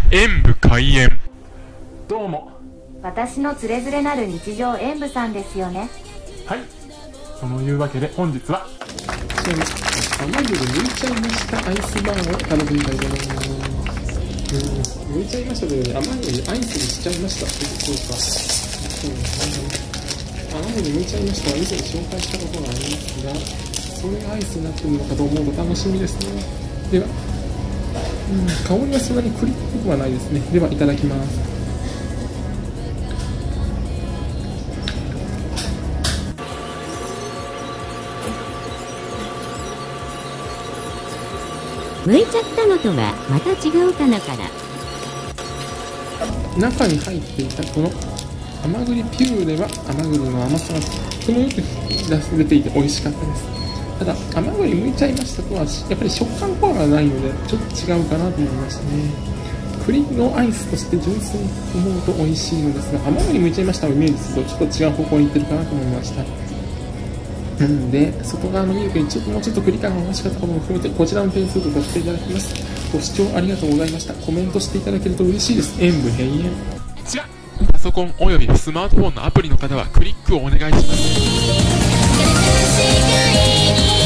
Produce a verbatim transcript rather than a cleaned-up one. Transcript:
演武開演。どうも。 私のつれづれなる日常演武さんですよね。 はい。そのいうわけで本日は甘栗剥いちゃいましたアイスバーを食べてみたいと思います。うん、剥いちゃいましたけどね、甘栗アイスにしちゃいました。そうか。そう、甘栗剥いちゃいましたは以前紹介したことがありますが、それがアイスになっているのかと思うと楽しみですね。では、うん、香りはそんなに栗っぽくはないですね。ではいただきます。 剥いちゃったのとはまた違うかなから。 中に入っていたこの甘栗ピューレは甘栗の甘さがとてもよく出ていて美味しかったです。ただ甘栗剥いちゃいましたとはやっぱり食感パワーがないのでちょっと違うかなと思いましたね。栗のアイスとして純粋に思うと美味しいのですが、甘栗剥いちゃいましたをイメージするとちょっと違う方向に行ってるかなと思いました。なので、外側のミルクにちょっともうちょっと栗感が欲しかったことも含めて、こちらの点数とさせていただきます。ご視聴ありがとうございました。コメントしていただけると嬉しいです。演武閉園。 こちら、パソコンおよびスマートフォンのアプリの方はクリックをお願いします。